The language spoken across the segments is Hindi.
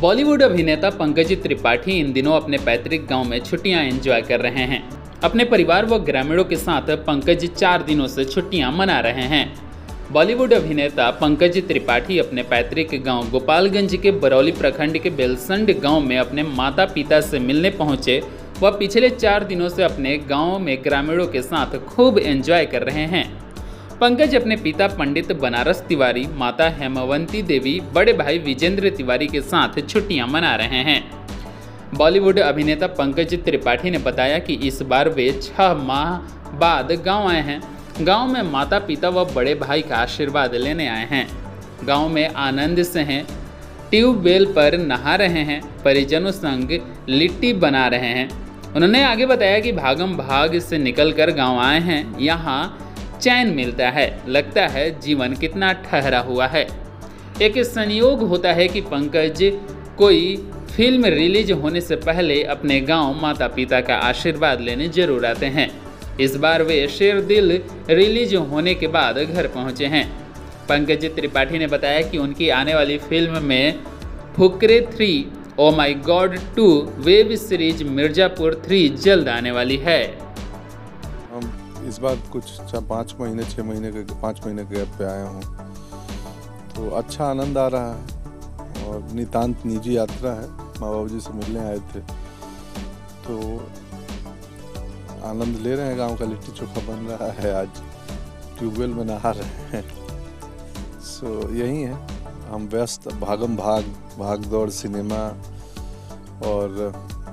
बॉलीवुड अभिनेता पंकज त्रिपाठी इन दिनों अपने पैतृक गांव में छुट्टियां एंजॉय कर रहे हैं। अपने परिवार व ग्रामीणों के साथ पंकज 4 दिनों से छुट्टियां मना रहे हैं। बॉलीवुड अभिनेता पंकज त्रिपाठी अपने पैतृक गांव गोपालगंज के बरौली प्रखंड के बेलसंड गांव में अपने माता पिता से मिलने पहुंचे। वह पिछले 4 दिनों से अपने गांव में ग्रामीणों के साथ खूब एंजॉय कर रहे हैं। पंकज अपने पिता पंडित बनारस तिवारी, माता हेमवंती देवी, बड़े भाई विजेंद्र तिवारी के साथ छुट्टियां मना रहे हैं। बॉलीवुड अभिनेता पंकज त्रिपाठी ने बताया कि इस बार वे 6 माह बाद गांव आए हैं। गांव में माता पिता व बड़े भाई का आशीर्वाद लेने आए हैं। गांव में आनंद से हैं, ट्यूबवेल पर नहा रहे हैं, परिजनों संग लिट्टी बना रहे हैं। उन्होंने आगे बताया कि भागम भाग से निकलकर गांव आए हैं। यहाँ चैन मिलता है, लगता है जीवन कितना ठहरा हुआ है। एक संयोग होता है कि पंकज कोई फिल्म रिलीज होने से पहले अपने गांव माता पिता का आशीर्वाद लेने जरूर आते हैं। इस बार वे शेर दिल रिलीज होने के बाद घर पहुंचे हैं। पंकज त्रिपाठी ने बताया कि उनकी आने वाली फिल्म में Fukrey 3, oh my god 2 web series Mirzapur 3 जल्द आने वाली है। इस बार कुछ 5 महीने 6 महीने के 5 महीने के गैप पे आया हूँ, तो अच्छा आनंद आ रहा है। और नितांत निजी यात्रा है, माँ बाबू जी से मिलने आए थे, तो आनंद ले रहे हैं। गांव का लिट्टी चोखा बन रहा है, आज ट्यूबवेल में नहा रहे हैं। सो यही है, हम व्यस्त भागम भाग दौड़ सिनेमा और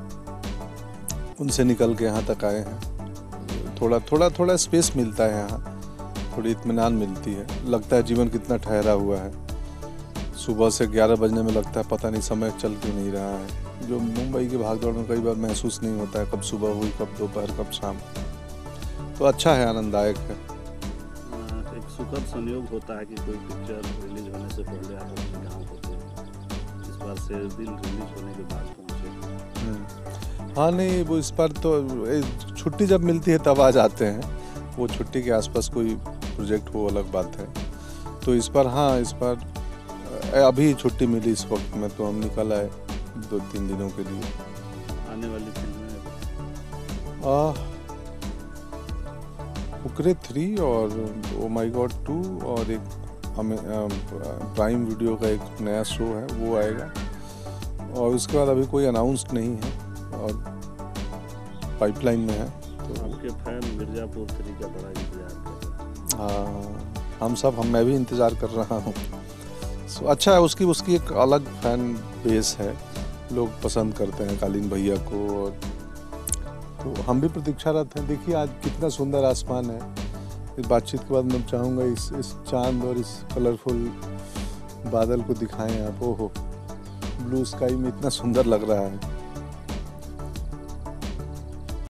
उनसे निकल के यहाँ तक आए हैं। थोड़ा स्पेस मिलता है यहाँ, थोड़ी इत्मीनान मिलती है। लगता है जीवन कितना ठहरा हुआ है। सुबह से 11 बजने में लगता है पता नहीं समय चल क्यों नहीं रहा है, जो मुंबई की भागदौड़ में कई बार महसूस नहीं होता है, कब सुबह हुई, कब दोपहर, कब शाम। तो अच्छा है, आनंददायक है। एक सुखद संयोग होता है कि कोई पिक्चर रिलीज होने से पहले आप अपने गाँव होते हैं। इस बार से दिन रिलीज होने के बाद पहुँचे। हाँ नहीं, वो इस पर तो छुट्टी जब मिलती है तब आ जाते हैं। वो छुट्टी के आसपास कोई प्रोजेक्ट हो अलग बात है। तो इस पर हाँ, इस पर अभी छुट्टी मिली इस वक्त में, तो हम निकल आए 2-3 दिनों के लिए। आने वाली फिल्में फुकरे 3 और ओ माई गॉड 2 और एक प्राइम वीडियो का एक नया शो है, वो आएगा। और उसके बाद अभी कोई अनाउंस्ड नहीं है और पाइपलाइन में है। तो आपके फैन मिर्जापुर 3 का बड़ा इंतजार कर रहे हैं। हाँ, मैं भी इंतज़ार कर रहा हूँ। सो अच्छा है, उसकी एक अलग फैन बेस है, लोग पसंद करते हैं कालीन भैया को। और तो हम भी प्रतीक्षारत हैं। देखिए आज कितना सुंदर आसमान है। इस बातचीत के बाद मैं चाहूँगा इस चांद और इस कलरफुल बादल को दिखाएं आप। ओहो, ब्लू स्काई में इतना सुंदर लग रहा है।